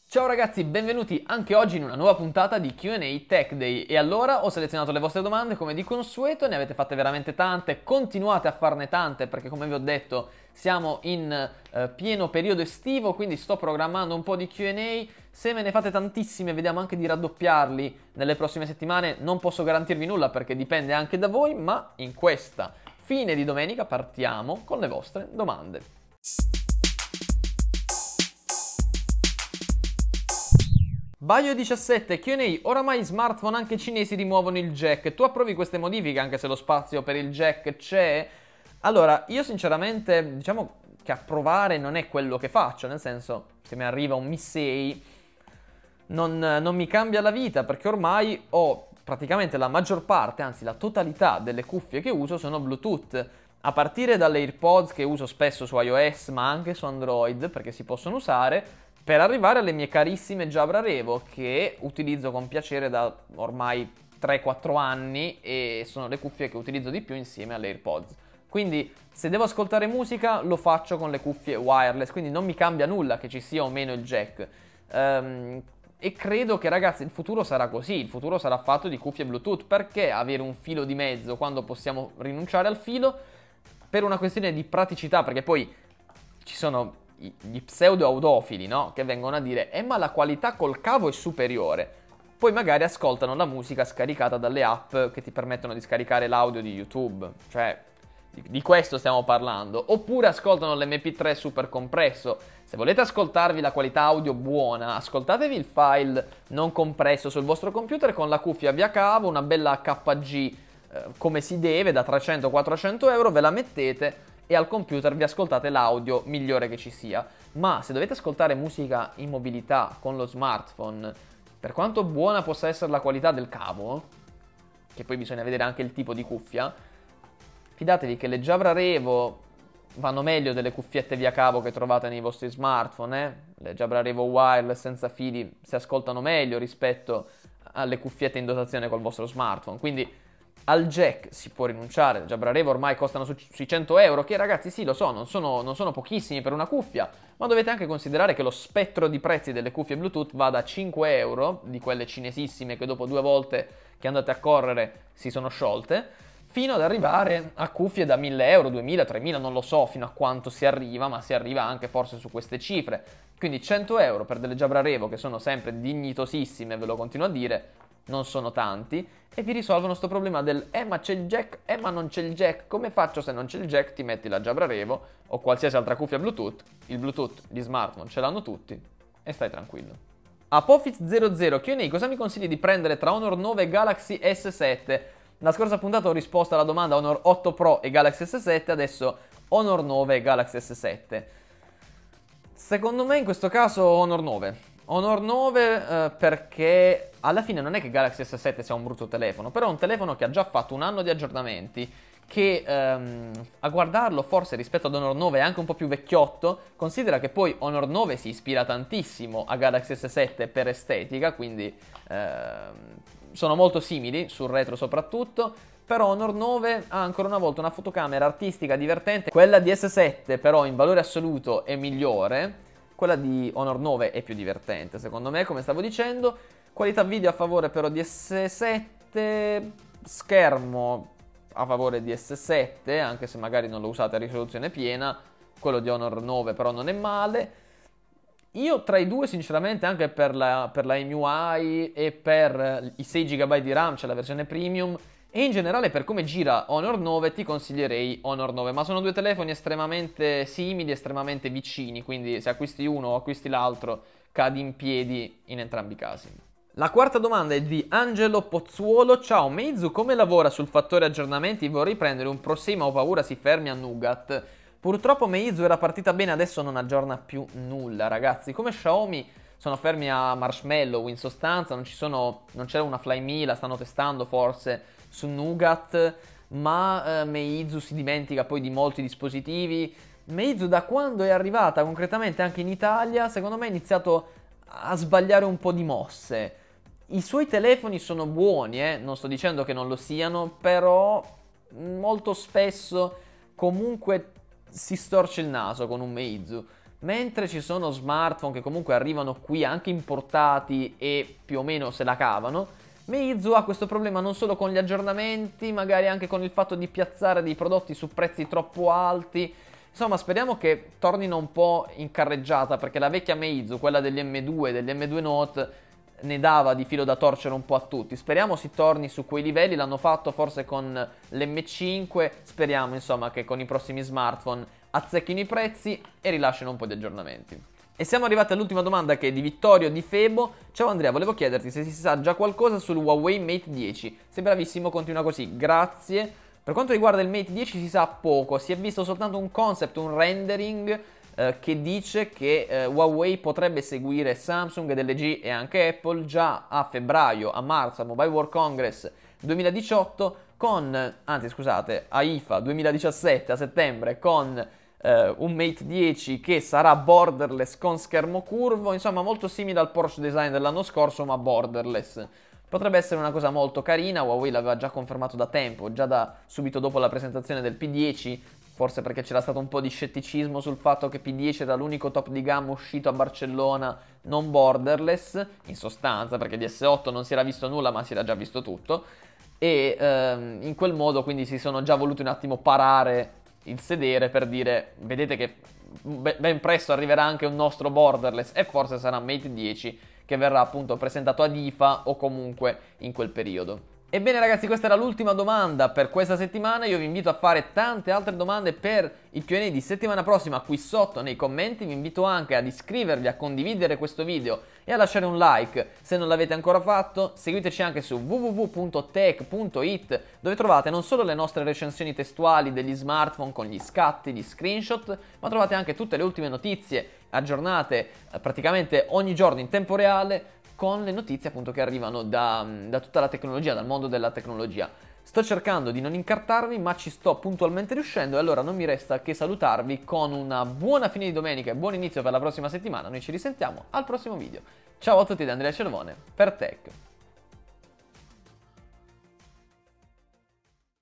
Ciao ragazzi, benvenuti anche oggi in una nuova puntata di Q&A Tech Day. E allora ho selezionato le vostre domande come di consueto, ne avete fatte veramente tante, continuate a farne tante perché come vi ho detto siamo in pieno periodo estivo, quindi sto programmando un po' di Q&A. Se me ne fate tantissime, vediamo anche di raddoppiarli nelle prossime settimane. Non posso garantirvi nulla perché dipende anche da voi, ma in questa fine di domenica partiamo con le vostre domande. Baio17 Q&A, oramai smartphone anche cinesi rimuovono il jack. Tu approvi queste modifiche anche se lo spazio per il jack c'è? Allora, io sinceramente, diciamo che approvare non è quello che faccio, nel senso, se mi arriva un Mi 6 non mi cambia la vita perché ormai ho praticamente la maggior parte, anzi la totalità delle cuffie che uso sono Bluetooth. A partire dalle AirPods che uso spesso su iOS ma anche su Android perché si possono usare, per arrivare alle mie carissime Jabra Revo che utilizzo con piacere da ormai 3-4 anni e sono le cuffie che utilizzo di più insieme alle AirPods. Quindi se devo ascoltare musica lo faccio con le cuffie wireless, quindi non mi cambia nulla che ci sia o meno il jack. E credo che ragazzi il futuro sarà così, il futuro sarà fatto di cuffie Bluetooth. Perché avere un filo di mezzo quando possiamo rinunciare al filo? Per una questione di praticità, perché poi ci sono gli pseudo audofili, no? Che vengono a dire ma la qualità col cavo è superiore. Poi magari ascoltano la musica scaricata dalle app che ti permettono di scaricare l'audio di YouTube. Cioè, di questo stiamo parlando. Oppure ascoltano l'MP3 super compresso. Se volete ascoltarvi la qualità audio buona, ascoltatevi il file non compresso sul vostro computer con la cuffia via cavo, una bella HG come si deve, da 300-400 euro, ve la mettete e al computer vi ascoltate l'audio migliore che ci sia. Ma se dovete ascoltare musica in mobilità con lo smartphone, per quanto buona possa essere la qualità del cavo, che poi bisogna vedere anche il tipo di cuffia, fidatevi che le Jabra Revo vanno meglio delle cuffiette via cavo che trovate nei vostri smartphone. Le Jabra Revo wireless senza fili si ascoltano meglio rispetto alle cuffiette in dotazione col vostro smartphone. Quindi al jack si può rinunciare, le Jabra Revo ormai costano sui 100 euro, che ragazzi sì lo so, non sono pochissimi per una cuffia, ma dovete anche considerare che lo spettro di prezzi delle cuffie Bluetooth va da 5 euro, di quelle cinesissime che dopo 2 volte che andate a correre si sono sciolte, fino ad arrivare a cuffie da 1000 euro, 2000, 3000, non lo so fino a quanto si arriva, ma si arriva anche forse su queste cifre. Quindi 100 euro per delle Jabra Revo che sono sempre dignitosissime, ve lo continuo a dire, non sono tanti, e vi risolvono sto problema del ma c'è il jack, ma non c'è il jack, come faccio se non c'è il jack? Ti metti la Jabra Revo o qualsiasi altra cuffia Bluetooth, il Bluetooth, gli smartphone ce l'hanno tutti e stai tranquillo. Apophis00 Q&A, cosa mi consigli di prendere tra Honor 9 e Galaxy S7? La scorsa puntata ho risposto alla domanda Honor 8 Pro e Galaxy S7, adesso Honor 9 e Galaxy S7. Secondo me in questo caso Honor 9. Honor 9 perché alla fine non è che Galaxy S7 sia un brutto telefono, però è un telefono che ha già fatto un anno di aggiornamenti, che a guardarlo forse rispetto ad Honor 9 è anche un po' più vecchiotto. Considera che poi Honor 9 si ispira tantissimo a Galaxy S7 per estetica, quindi sono molto simili, sul retro soprattutto. Però Honor 9 ha ancora una volta una fotocamera artistica divertente, quella di S7 però in valore assoluto è migliore. Quella di Honor 9 è più divertente, secondo me, come stavo dicendo. Qualità video a favore però di S7, schermo a favore di S7, anche se magari non lo usate a risoluzione piena. Quello di Honor 9 però non è male. Io tra i due, sinceramente, anche per la MUI e per i 6 GB di RAM, cioè la versione premium, e in generale per come gira Honor 9 ti consiglierei Honor 9, ma sono due telefoni estremamente simili, estremamente vicini, quindi se acquisti uno o acquisti l'altro cadi in piedi in entrambi i casi. La quarta domanda è di Angelo Pozzuolo. Ciao, Meizu come lavora sul fattore aggiornamenti? Vorrei prendere un Pro 6 ma ho paura si fermi a Nougat. Purtroppo Meizu era partita bene, adesso non aggiorna più nulla ragazzi. Come Xiaomi sono fermi a Marshmallow in sostanza, non c'è una Flyme, la stanno testando forse su Nougat, ma Meizu si dimentica poi di molti dispositivi. Meizu da quando è arrivata concretamente anche in Italia, secondo me ha iniziato a sbagliare un po' di mosse. I suoi telefoni sono buoni, non sto dicendo che non lo siano, però molto spesso comunque si storce il naso con un Meizu. mentre ci sono smartphone che comunque arrivano qui anche importati e più o meno se la cavano, Meizu ha questo problema non solo con gli aggiornamenti, magari anche con il fatto di piazzare dei prodotti su prezzi troppo alti. Insomma, speriamo che tornino un po' in carreggiata, perché la vecchia Meizu, quella degli M2 e degli M2 Note, ne dava di filo da torcere un po' a tutti. Speriamo si torni su quei livelli, l'hanno fatto forse con l'M5, speriamo insomma che con i prossimi smartphone azzecchino i prezzi e rilasciano un po' di aggiornamenti. E siamo arrivati all'ultima domanda, che è di Vittorio Di Febo. Ciao Andrea, volevo chiederti se si sa già qualcosa sul Huawei Mate 10. Sei bravissimo, continua così, grazie. Per quanto riguarda il Mate 10 si sa poco, si è visto soltanto un concept, un rendering che dice che Huawei potrebbe seguire Samsung ed LG e anche Apple già a febbraio, a marzo, al Mobile World Congress 2018 a IFA 2017 a settembre con un Mate 10 che sarà borderless con schermo curvo, insomma molto simile al Porsche design dell'anno scorso ma borderless. Potrebbe essere una cosa molto carina, Huawei l'aveva già confermato da tempo, già da subito dopo la presentazione del P10, forse perché c'era stato un po' di scetticismo sul fatto che P10 era l'unico top di gamma uscito a Barcellona non borderless, in sostanza, perché di S8 non si era visto nulla ma si era già visto tutto, e in quel modo quindi si sono già voluti un attimo parare il sedere per dire, vedete che ben presto arriverà anche un nostro borderless e forse sarà Mate 10 che verrà appunto presentato ad IFA o comunque in quel periodo. Ebbene ragazzi, questa era l'ultima domanda per questa settimana. Io vi invito a fare tante altre domande per il Q&A di settimana prossima qui sotto nei commenti. Vi invito anche ad iscrivervi, a condividere questo video e a lasciare un like se non l'avete ancora fatto. Seguiteci anche su www.tech.it, dove trovate non solo le nostre recensioni testuali degli smartphone con gli scatti, gli screenshot, ma trovate anche tutte le ultime notizie aggiornate praticamente ogni giorno in tempo reale, con le notizie appunto che arrivano da tutta la tecnologia, dal mondo della tecnologia. Sto cercando di non incartarvi, ma ci sto puntualmente riuscendo, e allora non mi resta che salutarvi con una buona fine di domenica e buon inizio per la prossima settimana. Noi ci risentiamo al prossimo video. Ciao a tutti da Andrea Cervone per Tech.